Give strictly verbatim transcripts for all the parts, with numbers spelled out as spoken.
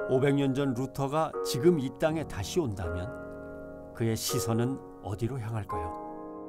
오백 년 전 루터가 지금 이 땅에 다시 온다면 그의 시선은 어디로 향할까요?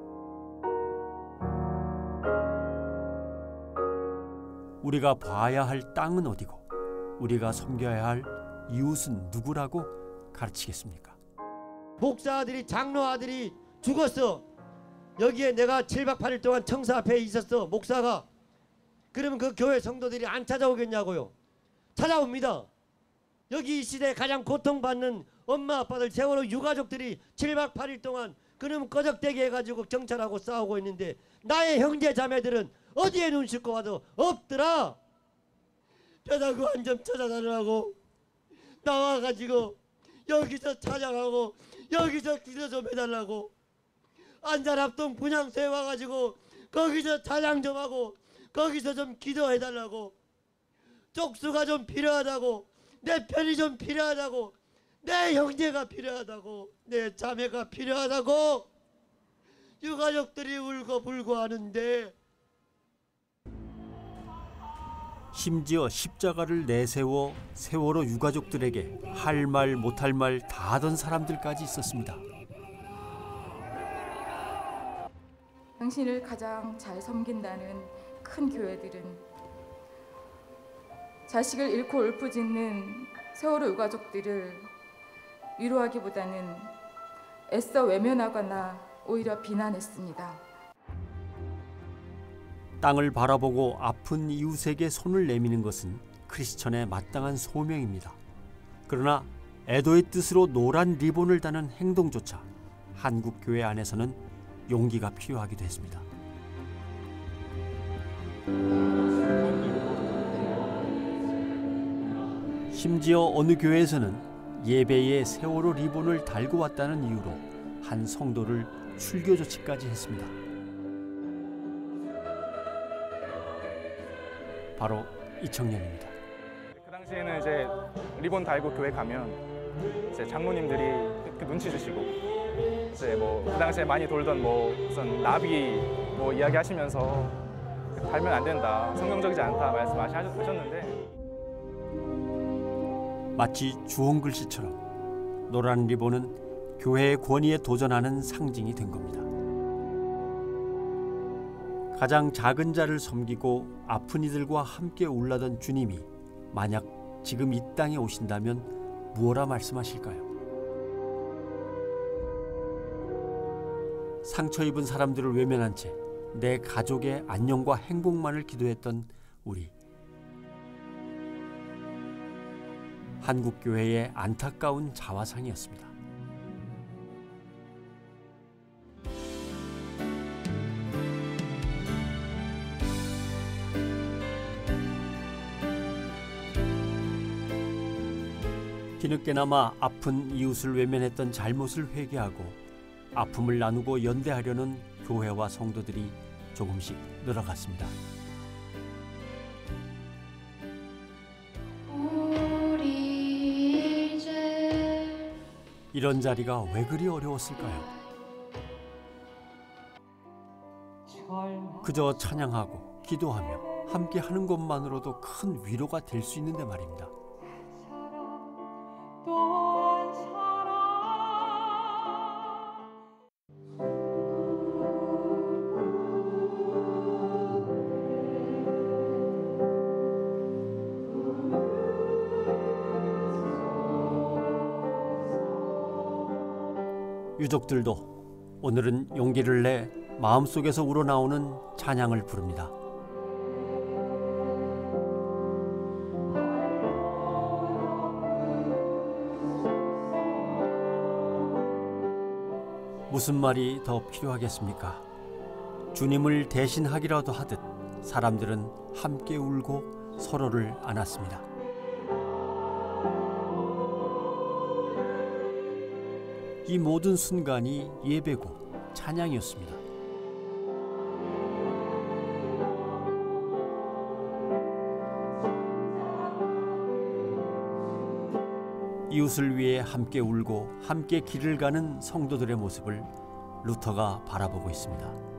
우리가 봐야 할 땅은 어디고 우리가 섬겨야 할 이웃은 누구라고 가르치겠습니까? 목사 아들이 장로 아들이 죽었어. 여기에 내가 칠박 팔 일 동안 청사 앞에 있었어. 목사가. 그러면 그 교회 성도들이 안 찾아오겠냐고요. 찾아옵니다. 여기 이 시대에 가장 고통받는 엄마 아빠들 세월호 유가족들이 칠박 팔 일 동안 그놈 꺼적대게 해가지고 경찰하고 싸우고 있는데 나의 형제 자매들은 어디에 눈 씻고 와도 없더라. 뼈다구한 점 찾아달라고 나와가지고 여기서 찾아가고 여기서 기도 좀 해달라고. 안산합동 분향소에 와가지고 거기서 찬양 좀 하고 거기서 좀 기도해달라고. 쪽수가 좀 필요하다고. 내 편이 좀 필요하다고. 내 형제가 필요하다고. 내 자매가 필요하다고. 유가족들이 울고 불고 하는데 심지어 십자가를 내세워 세월호 유가족들에게 할 말 못할 말 다 하던 사람들까지 있었습니다. 당신을 가장 잘 섬긴다는 큰 교회들은 자식을 잃고 울부짖는 세월호 유가족들을 위로하기보다는 애써 외면하거나 오히려 비난했습니다. 땅을 바라보고 아픈 이웃에게 손을 내미는 것은 크리스천의 마땅한 소명입니다. 그러나 애도의 뜻으로 노란 리본을 다는 행동조차 한국 교회 안에서는 용기가 필요하기도 했습니다. 심지어 어느 교회에서는 예배에 세월호 리본을 달고 왔다는 이유로 한 성도를 출교 조치까지 했습니다. 바로 이 청년입니다. 그 당시에는 이제 리본 달고 교회 가면 이제 장로님들이 그 눈치 주시고 이제 뭐 그 당시에 많이 돌던 뭐 우선 나비 뭐 이야기하시면서 달면 안 된다, 성경적이지 않다 말씀하셨는데 마치 주홍 글씨처럼 노란 리본은 교회의 권위에 도전하는 상징이 된 겁니다. 가장 작은 자를 섬기고 아픈 이들과 함께 울라던 주님이 만약 지금 이 땅에 오신다면 무엇라 말씀하실까요? 상처 입은 사람들을 외면한 채 내 가족의 안녕과 행복만을 기도했던 우리. 한국교회의 안타까운 자화상이었습니다. 뒤늦게나마 아픈 이웃을 외면했던 잘못을 회개하고 아픔을 나누고 연대하려는 교회와 성도들이 조금씩 늘어갔습니다. 이런 자리가 왜 그리 어려웠을까요? 그저 찬양하고 기도하며 함께 하는 것만으로도 큰 위로가 될 수 있는데 말입니다. 유족들도 오늘은 용기를 내 마음속에서 우러나오는 찬양을 부릅니다. 무슨 말이 더 필요하겠습니까? 주님을 대신하기라도 하듯 사람들은 함께 울고 서로를 안았습니다. 이 모든 순간이 예배고 찬양이었습니다. 이웃을 위해 함께 울고 함께 길을 가는 성도들의 모습을 루터가 바라보고 있습니다.